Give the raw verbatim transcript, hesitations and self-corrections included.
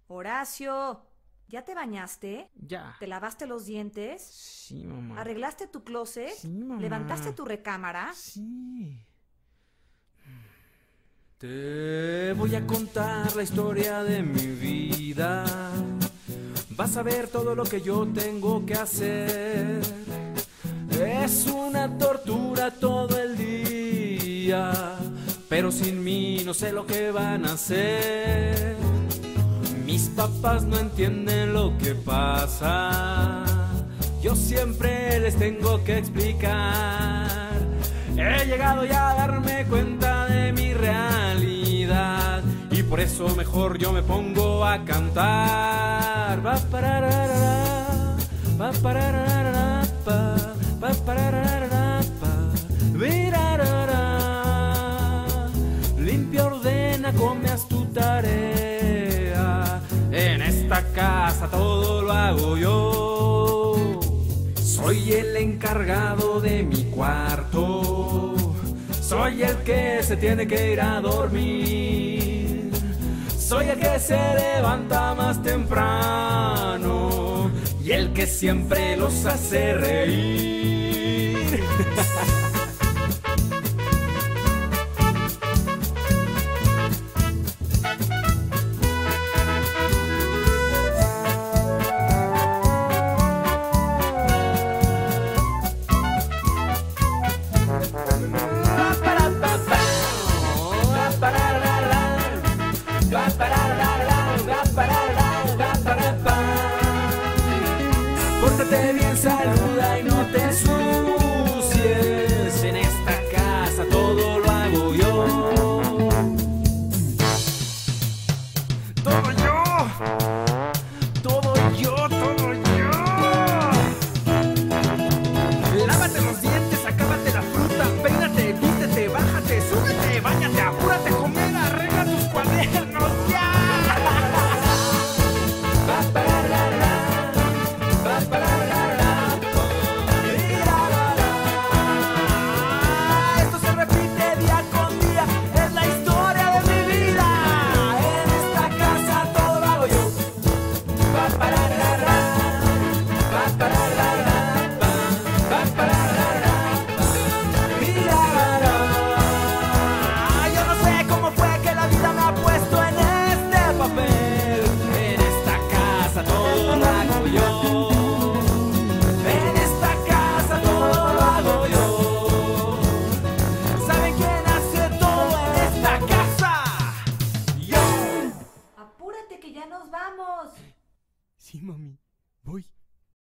Horacio, ¿ya te bañaste? Ya. ¿Te lavaste los dientes? Sí, mamá. ¿Arreglaste tu closet? Sí, mamá. ¿Levantaste tu recámara? Sí. Te voy a contar la historia de mi vida. Vas a ver todo lo que yo tengo que hacer. Es una tortura todo el día, pero sin mí no sé lo que van a hacer. Mis papás no entienden lo que pasa. Yo siempre les tengo que explicar. He llegado ya a darme cuenta de mi realidad y por eso mejor yo me pongo a cantar. Va pararara, va pararara, pa, va pararara, pa, virarara. Limpia, ordena, come, haz tu tarea. En esta casa todo lo hago yo. Soy el encargado de mi cuarto. Soy el que se tiene que ir a dormir. Soy el que se levanta más temprano y el que siempre los hace reír. Pórtate bien, saluda y no te ensucies. En esta casa todo lo hago yo. Todo yo. Todo yo, todo yo. Lávate los dientes, acábate la fruta, peínate, vístete, bájate, súbete, báñate, apúrate, comer, arregla tus cuadernos, ya. Esto se repite día con día, es la historia de mi vida. En esta casa todo lo hago yo. Pa pararara, pa pararara, pa pa pararara, pa mirarara. Yo no sé cómo fue que la vida me ha puesto en este papel. En esta casa todo lo hago yo. En esta casa todo lo hago yo. ¿Saben quién hace todo en esta casa? Yo. Apúrate que ya nos vamos. Sí, mami. Voy.